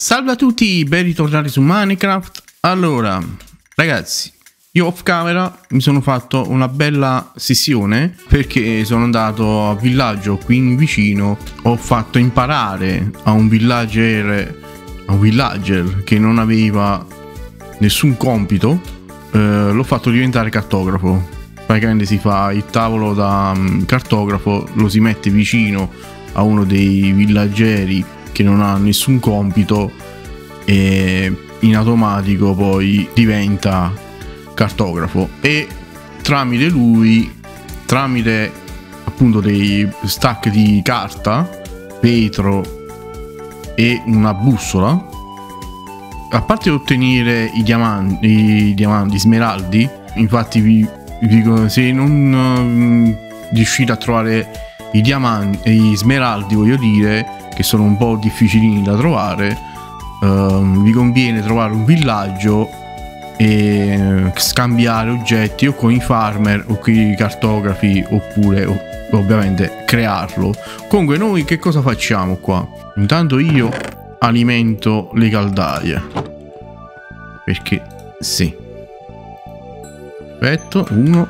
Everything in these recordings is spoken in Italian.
Salve a tutti, ben ritornati su Minecraft. Allora, ragazzi, io off camera mi sono fatto una bella sessione perché sono andato a villaggio qui in vicino. Ho fatto imparare a un villager che non aveva nessun compito, l'ho fatto diventare cartografo. Praticamente si fa il tavolo da cartografo, lo si mette vicino a uno dei villageri che non ha nessun compito e in automatico poi diventa cartografo, e tramite lui, tramite appunto dei stack di carta, vetro e una bussola, a parte ottenere i diamanti smeraldi. Infatti vi dico, se non riuscite a trovare i diamanti, i smeraldi voglio dire, che sono un po' difficilini da trovare, vi conviene trovare un villaggio e scambiare oggetti o con i farmer o con i cartografi, oppure ovviamente crearlo. Comunque noi che cosa facciamo qua? Intanto io alimento le caldaie, perché sì. Perfetto, 1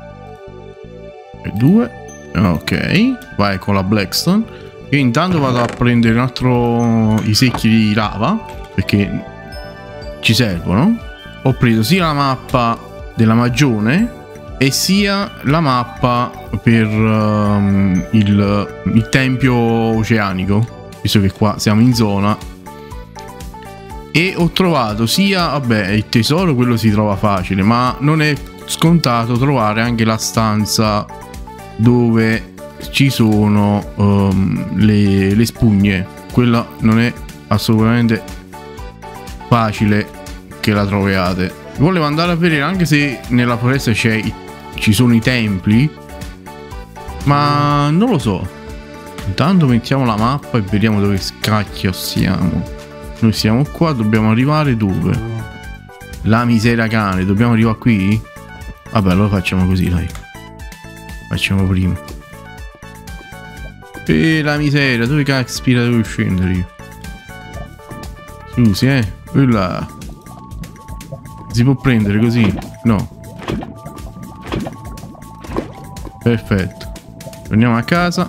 e 2. Ok, vai con la Blackstone. Io intanto vado a prendere un altro i secchi di lava, perché ci servono. Ho preso sia la mappa della magione e sia la mappa per il tempio oceanico, visto che qua siamo in zona. E ho trovato sia, vabbè, il tesoro, quello si trova facile, ma non è scontato trovare anche la stanza dove ci sono le spugne. Quella non è assolutamente facile che la troviate. Volevo andare a vedere anche se nella foresta ci sono i templi, ma non lo so. Intanto mettiamo la mappa e vediamo dove scacchio siamo. Noi siamo qua, dobbiamo arrivare dove? La miseria cane, dobbiamo arrivare qui? Vabbè, allora facciamo così, dai. Facciamo prima. E la miseria, dove caspita devo scendere io? Scusi, quella si può prendere così? No. Perfetto. Torniamo a casa.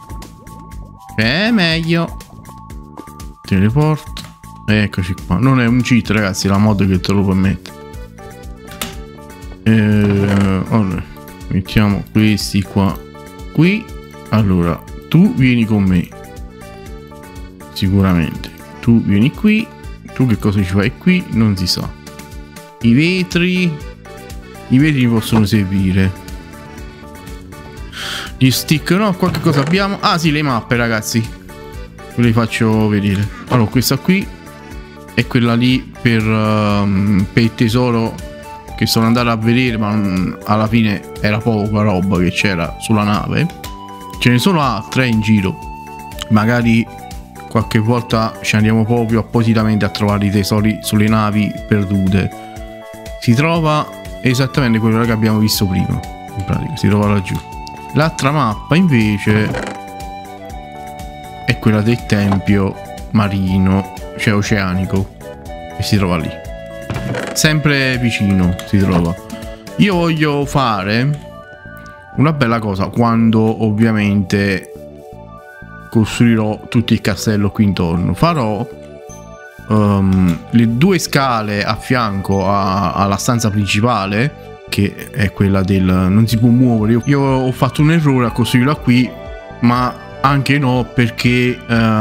È meglio. Teleporto. Eccoci qua. Non è un cheat, ragazzi, è la mod che te lo permette. Allora, mettiamo questi qua qui. Allora, tu vieni con me. Sicuramente. Tu vieni qui. Tu che cosa ci fai qui? Non si sa. I vetri mi possono servire. Gli stick no, qualche cosa abbiamo. Ah sì, le mappe, ragazzi. Ve le faccio vedere. Allora, questa qui è quella lì per il tesoro che sono andato a vedere, ma alla fine era poca roba che c'era sulla nave. Ce ne sono altre in giro. Magari qualche volta ci andiamo proprio appositamente a trovare i tesori sulle navi perdute. Si trova esattamente quello che abbiamo visto prima. In pratica si trova laggiù. L'altra mappa invece è quella del tempio marino, cioè oceanico, che si trova lì. Sempre vicino si trova. Io voglio fare una bella cosa quando ovviamente costruirò tutto il castello qui intorno. Farò le due scale a fianco alla stanza principale, che è quella del non si può muovere. Io ho fatto un errore a costruirla qui, ma anche no, perché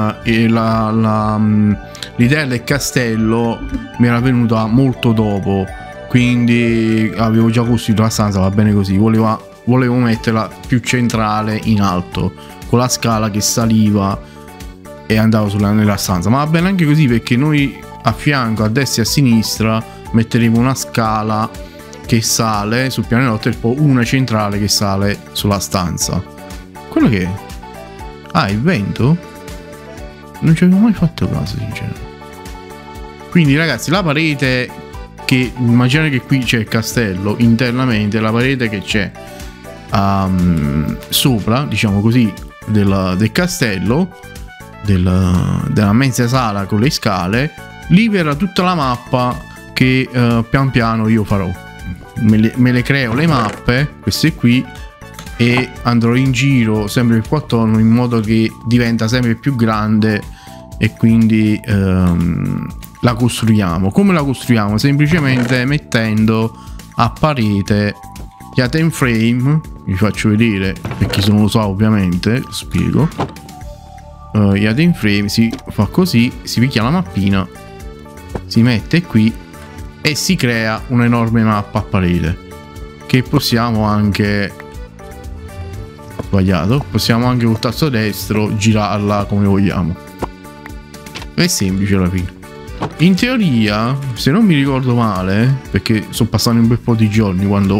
l'idea del castello mi era venuta molto dopo, quindi avevo già costruito la stanza, va bene così. Volevo metterla più centrale in alto, con la scala che saliva e andava nella stanza, ma va bene anche così, perché noi a fianco, a destra e a sinistra metteremo una scala che sale sul pianerottolo e poi una centrale che sale sulla stanza. Quello che è? Ah, il vento? Non ci avevo mai fatto caso, sinceramente. Quindi, ragazzi, la parete che immaginate che qui c'è il castello, internamente la parete che c'è sopra, diciamo così, del castello della mensa sala con le scale, lì verrà tutta la mappa che pian piano io farò. Me le creo le mappe, queste qui, e andrò in giro sempre più attorno in modo che diventa sempre più grande, e quindi la costruiamo. Come la costruiamo? Semplicemente mettendo a parete gli item frame. Vi faccio vedere per chi non lo sa, ovviamente lo spiego. Gli item frame si fa così, si picchia la mappina, si mette qui e si crea un'enorme mappa a parete che possiamo anche, sbagliato, possiamo anche col tasto destro girarla come vogliamo. È semplice alla fine. In teoria, se non mi ricordo male, perché sono passati un bel po' di giorni quando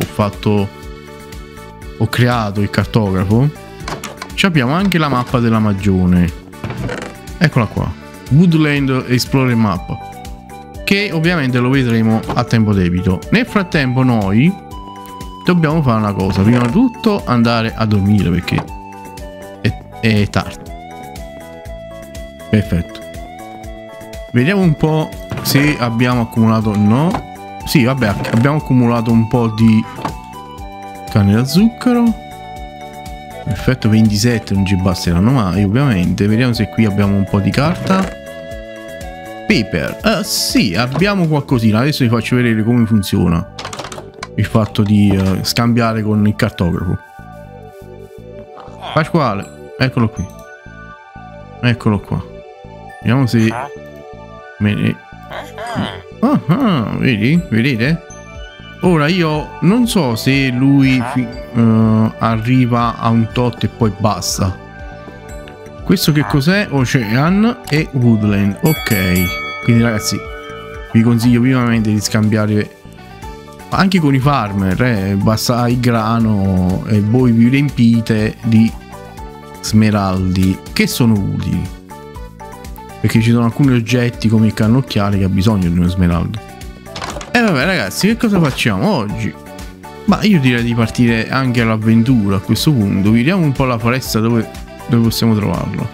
ho creato il cartografo, ci abbiamo anche la mappa della Magione. Eccola qua, Woodland Explorer Map, che ovviamente lo vedremo a tempo debito. Nel frattempo noi dobbiamo fare una cosa: prima di tutto andare a dormire perché è tardi. Perfetto. Vediamo un po' se abbiamo accumulato. No. Sì, vabbè, abbiamo accumulato un po' di canne da zucchero. Perfetto, 27 non ci basteranno mai, ovviamente. Vediamo se qui abbiamo un po' di carta. Paper. Sì, abbiamo qualcosina. Adesso vi faccio vedere come funziona il fatto di scambiare con il cartografo. Pasquale, eccolo qui. Eccolo qua. Vediamo se vedi? Vedete? Ora io non so se lui arriva a un tot e poi basta. Questo che cos'è? Ocean e Woodland. Ok. Quindi ragazzi, vi consiglio vivamente di scambiare anche con i farmer, basta il grano e voi vi riempite di smeraldi che sono utili, perché ci sono alcuni oggetti come il cannocchiale che ha bisogno di uno smeraldo. E vabbè ragazzi, che cosa facciamo oggi? Ma io direi di partire anche all'avventura a questo punto. Vediamo un po' la foresta dove possiamo trovarla.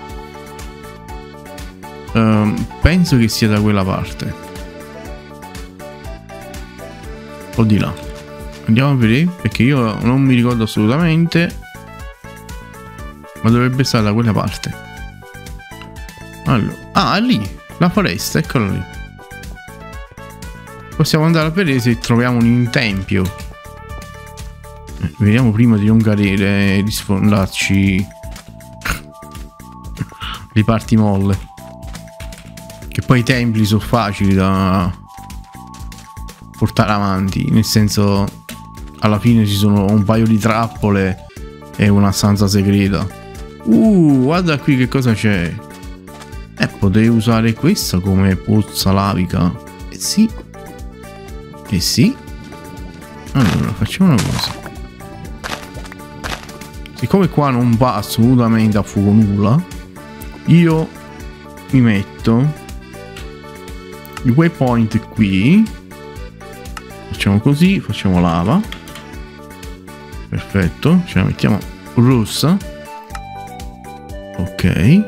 Penso che sia da quella parte o di là. Andiamo a vedere, perché io non mi ricordo assolutamente, ma dovrebbe stare da quella parte. Allora, lì, la foresta, eccola lì. Possiamo andare a vedere se troviamo un tempio. Vediamo prima di non cadere e di sfondarci le parti molle. Che poi i templi sono facili da portare avanti, nel senso, alla fine ci sono un paio di trappole e una stanza segreta. Guarda qui che cosa c'è. Potrei usare questa come pozza lavica. Sì. Sì. Allora, facciamo una cosa. Siccome qua non va assolutamente a fuoco nulla, io mi metto il waypoint qui. Facciamo così, facciamo lava. Perfetto, ce la mettiamo rossa. Ok.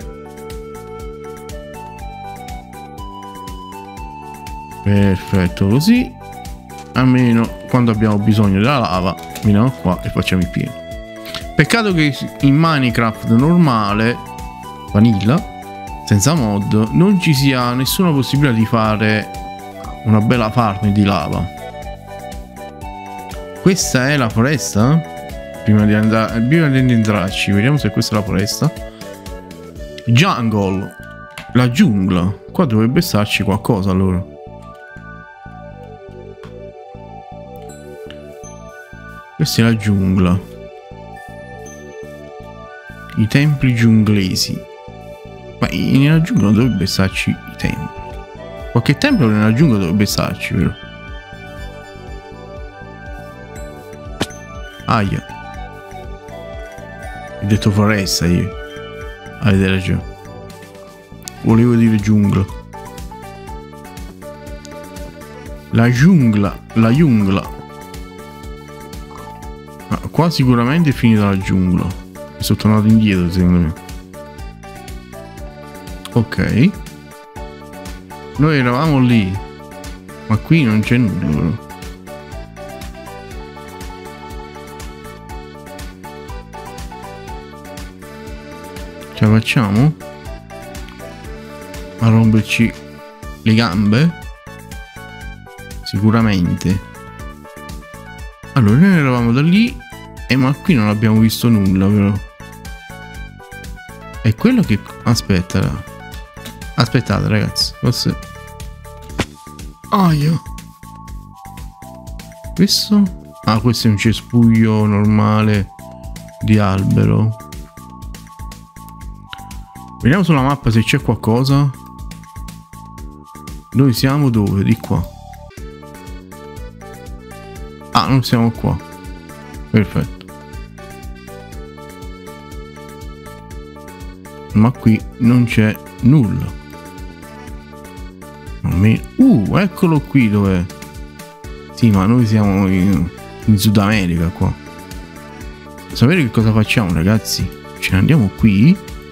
Perfetto, così. Almeno quando abbiamo bisogno della lava veniamo qua e facciamo il pieno. Peccato che in Minecraft normale, vanilla, senza mod, non ci sia nessuna possibilità di fare una bella farm di lava. Questa è la foresta? Prima di entrarci, vediamo se questa è la foresta. Jungle, la giungla. Qua dovrebbe starci qualcosa allora. Questa è la giungla. I templi giunglesi. Ma nella giungla dovrebbe starci i templi. Qualche tempio nella giungla dovrebbe starci, vero? Aia. Ho detto foresta io. Avete ragione. Volevo dire giungla. La giungla. La giungla. Ma qua sicuramente è finita la giungla. Mi sono tornato indietro secondo me. Ok. Noi eravamo lì. Ma qui non c'è nulla. Ce la facciamo? A romperci le gambe? Sicuramente. Allora noi eravamo da lì. Ma qui non abbiamo visto nulla però. È quello che... Aspetta. Aspettate ragazzi. Forse... Aia. Questo? Ah, questo è un cespuglio normale di albero. Vediamo sulla mappa se c'è qualcosa. Noi siamo dove? Di qua. Ah, non siamo qua. Perfetto. Ma qui non c'è nulla. Eccolo qui dov'è. Sì, ma noi siamo in Sud America qua. Sapete che cosa facciamo ragazzi? Ce ne andiamo qui.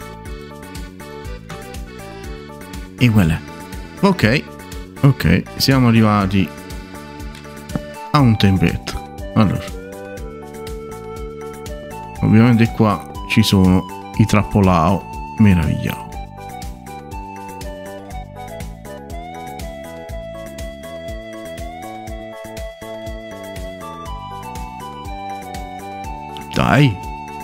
E voilà. Ok. Ok, siamo arrivati a un templetto. Allora, ovviamente qua ci sono i trappolao meravigliato. Dai.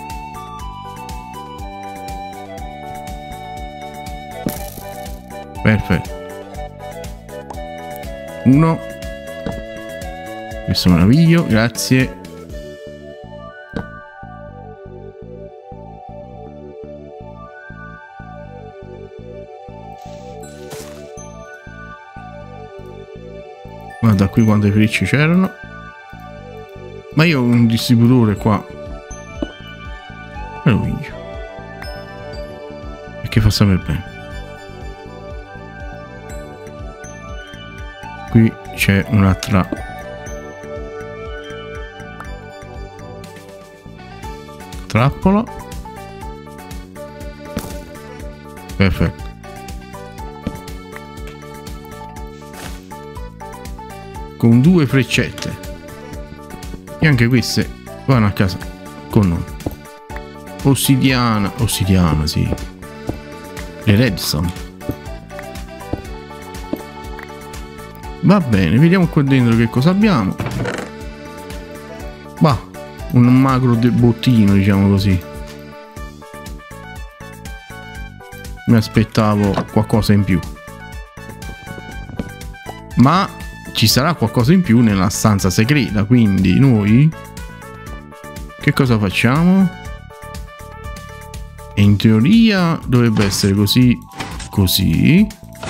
Perfetto. Uno. Questo meraviglio, grazie. Guarda qui quante frecce c'erano. Ma io ho un distributore qua. Meraviglio. Perché fa sapere bene. Qui c'è un'altra trappola. Perfetto. Con 2 freccette. E anche queste vanno a casa con noi. Ossidiana. Ossidiana, sì. Le redstone. Va bene, vediamo qua dentro che cosa abbiamo. Bah, un magro bottino, diciamo così. Mi aspettavo qualcosa in più. Ma ci sarà qualcosa in più nella stanza segreta, quindi noi che cosa facciamo? E in teoria dovrebbe essere così, così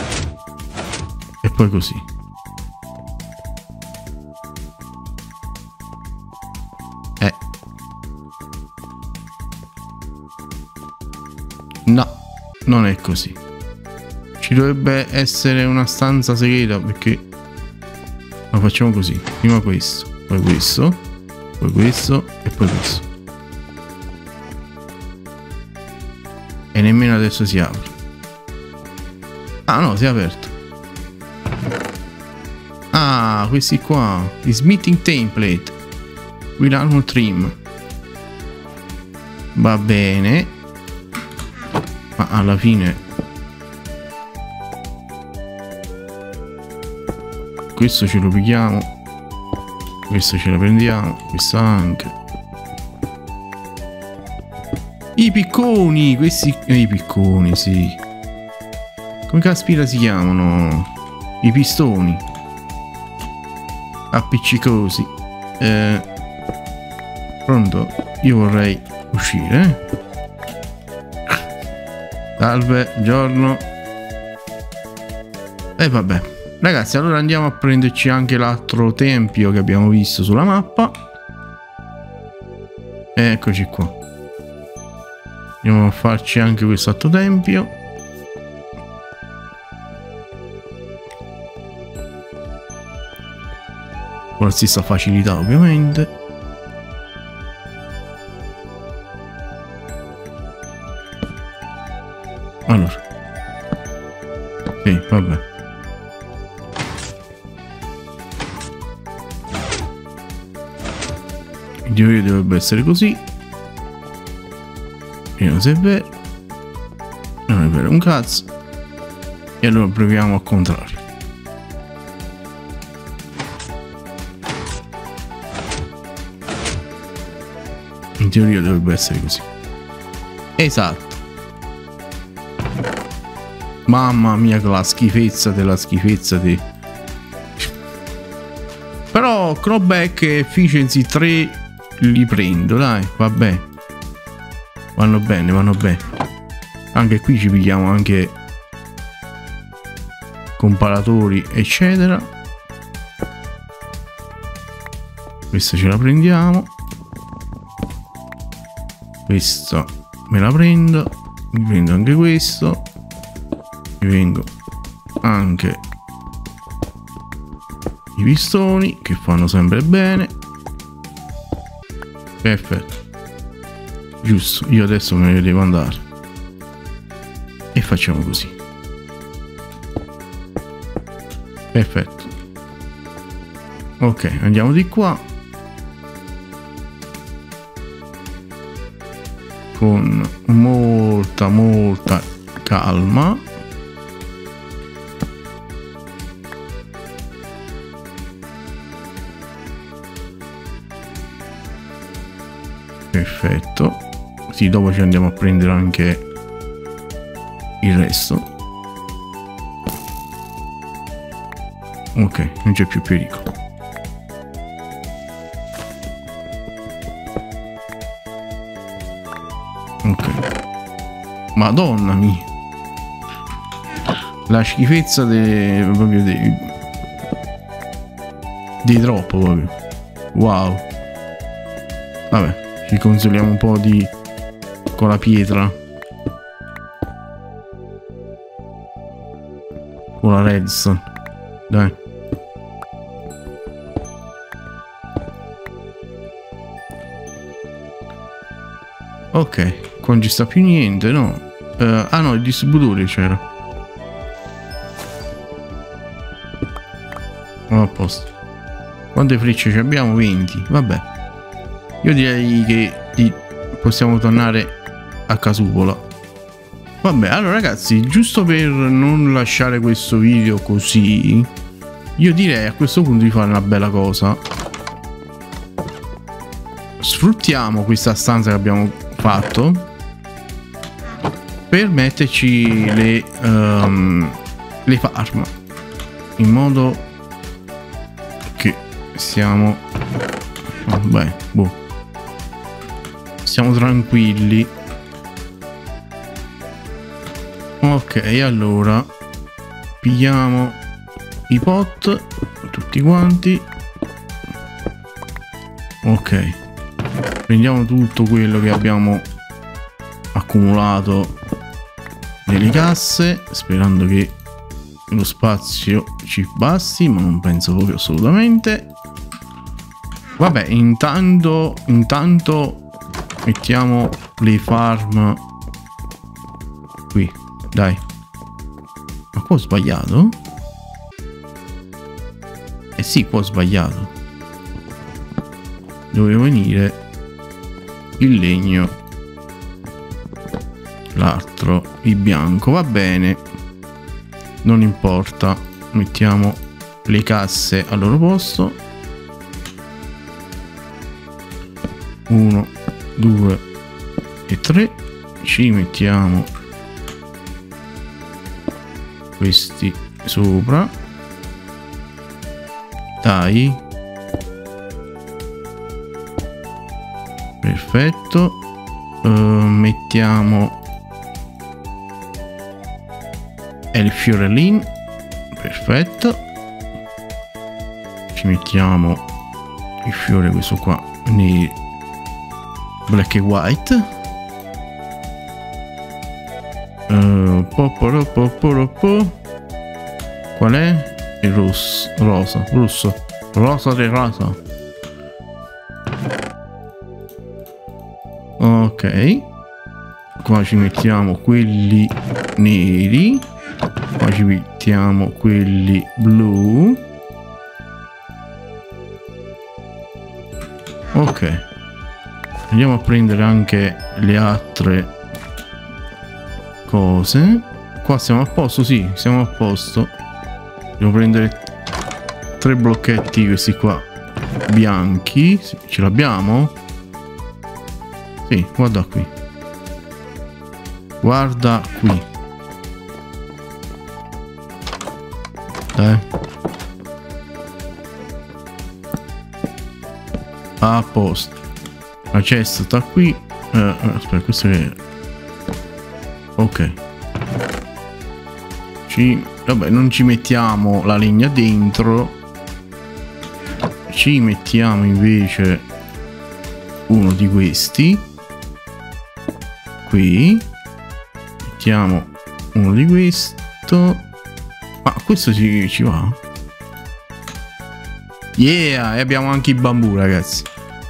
e poi così. No, non è così. Ci dovrebbe essere una stanza segreta perché lo facciamo così. Prima questo, poi questo, poi questo e poi questo. E nemmeno adesso si apre. Ah no, si è aperto. Ah, questi qua. The smithing template with armor trim. Va bene. Ma alla fine questo ce lo pigliamo, questo ce lo prendiamo, questo anche. I picconi, questi i picconi, sì. Come caspita si chiamano? I pistoni appiccicosi. Pronto? Io vorrei uscire. Salve, buongiorno. E vabbè. Ragazzi, allora andiamo a prenderci anche l'altro tempio che abbiamo visto sulla mappa. Eccoci qua. Andiamo a farci anche quest'altro tempio. Con la stessa facilità, ovviamente. Allora, Sì, vabbè. In teoria dovrebbe essere così. Vediamo se è vero. Non è vero un cazzo. E allora proviamo al contrario. In teoria dovrebbe essere così. Esatto. Mamma mia, che la schifezza della schifezza di... Però Crowback e Efficiency 3 li prendo, dai, vabbè. Vanno bene, vanno bene. Anche qui ci pigliamo anche comparatori, eccetera. Questa ce la prendiamo. Questa me la prendo. Mi prendo anche questo. Mi vengo anche i pistoni che fanno sempre bene. Perfetto. Giusto, io adesso me ne devo andare. E facciamo così. Perfetto. Ok, andiamo di qua. Con molta calma. Perfetto. Sì, dopo ci andiamo a prendere anche il resto. Ok, non c'è più pericolo. Ok. Madonna mia. La schifezza proprio di troppo proprio. Wow. Vabbè, ci consoliamo un po' di con la pietra. Con la redstone. Dai. Ok, qua non ci sta più niente, no? Ah no, il distributore c'era. Oh, a posto. Quante frecce ci abbiamo? 20. Vabbè. Io direi che possiamo tornare a casupola. Vabbè, allora ragazzi, giusto per non lasciare questo video così, io direi a questo punto di fare una bella cosa. Sfruttiamo questa stanza che abbiamo fatto per metterci le farm, in modo che siamo vabbè, boh, siamo tranquilli. Ok, allora pigliamo i pot tutti quanti. Ok, prendiamo tutto quello che abbiamo accumulato nelle casse, sperando che lo spazio ci basti, ma non penso proprio assolutamente. Vabbè, intanto mettiamo le farm qui, dai. Ma qua ho sbagliato? Eh sì, qua ho sbagliato. Doveva venire il legno, l'altro, il bianco, va bene, non importa. Mettiamo le casse al loro posto. 1, 2 e 3. Ci mettiamo questi sopra, dai. Perfetto. Mettiamo il fiorellin. Perfetto. Ci mettiamo il fiore, questo qua, nei black e white. Qual è? Il rosso di rosa. Ok, qua ci mettiamo quelli neri. Qua ci mettiamo quelli blu. Ok, andiamo a prendere anche le altre cose. Qua siamo a posto? Sì, siamo a posto. Devo prendere 3 blocchetti questi qua bianchi. Sì, ce l'abbiamo? Sì, guarda qui. Guarda qui. Dai. A posto. La cesta sta qui. Aspetta, questo è... Ok. Vabbè, non ci mettiamo la legna dentro. Ci mettiamo invece uno di questi. Qui. Mettiamo uno di questo. Ma questo ci va. Yeah, e abbiamo anche i bambù, ragazzi.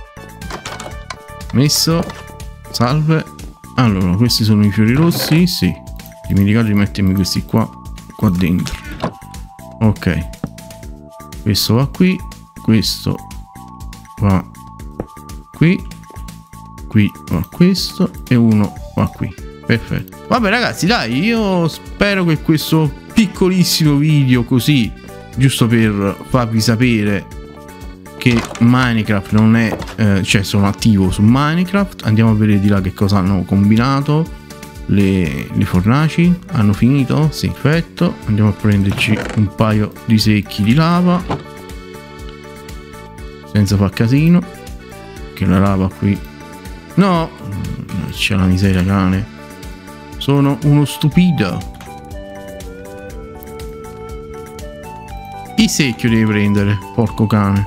Messo. Salve. Allora, questi sono i fiori rossi. Sì. Dimenticato di mettermi questi qua dentro. Ok. Questo va qui. Questo va qui. Qui va questo. E uno va qui. Perfetto. Vabbè, ragazzi, dai, io spero che questo piccolissimo video così, giusto per farvi sapere che Minecraft non è cioè sono attivo su Minecraft. Andiamo a vedere di là che cosa hanno combinato. Le fornaci hanno finito? Sì, perfetto. Andiamo a prenderci un paio di secchi di lava senza far casino, che la lava qui no, c'è la miseria, cane. Sono uno stupido. Il secchio devi prendere, porco cane.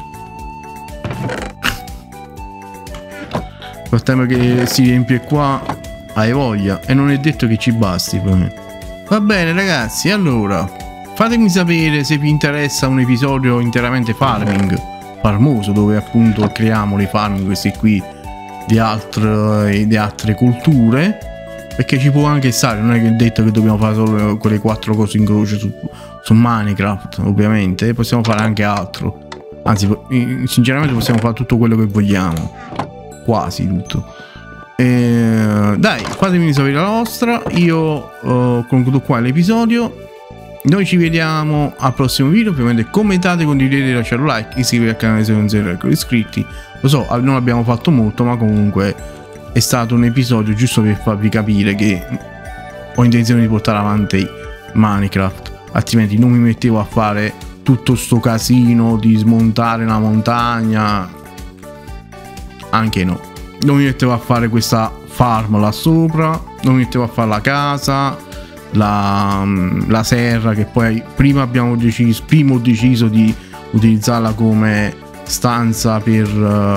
Facciamo che si riempie qua, hai voglia, e non è detto che ci basti. Va bene, ragazzi, allora fatemi sapere se vi interessa un episodio interamente farmoso, dove appunto creiamo le farm queste qui di altre culture, perché ci può anche stare, non è che è detto che dobbiamo fare solo quelle 4 cose in croce su Minecraft. Ovviamente possiamo fare anche altro, anzi sinceramente possiamo fare tutto quello che vogliamo, quasi tutto. Dai, fatemi sapere la vostra. Io concludo qua l'episodio. Noi ci vediamo al prossimo video. Ovviamente commentate, condividete, lasciate un like, iscrivetevi al canale se non siete ancora iscritti. Lo so, non abbiamo fatto molto, ma comunque è stato un episodio giusto per farvi capire che ho intenzione di portare avanti Minecraft, altrimenti non mi mettevo a fare tutto sto casino di smontare la montagna. Anche no, non mi mettevo a fare questa farm là sopra, non mi mettevo a fare la casa, la serra, che poi prima ho deciso di utilizzarla come stanza per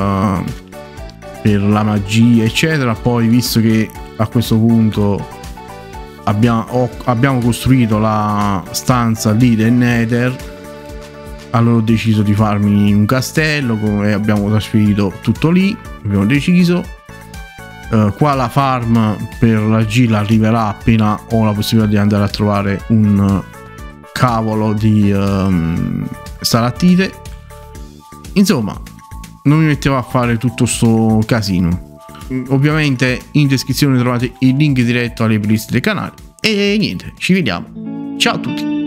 la magia eccetera. Poi, visto che a questo punto abbiamo costruito la stanza lì del Nether, allora ho deciso di farmi un castello e abbiamo trasferito tutto lì. Abbiamo deciso qua la farm per la G arriverà appena ho la possibilità di andare a trovare un cavolo di stalattite. Insomma, non mi mettevo a fare tutto sto casino. Ovviamente in descrizione trovate il link diretto alle playlist del canale. E niente, ci vediamo. Ciao a tutti.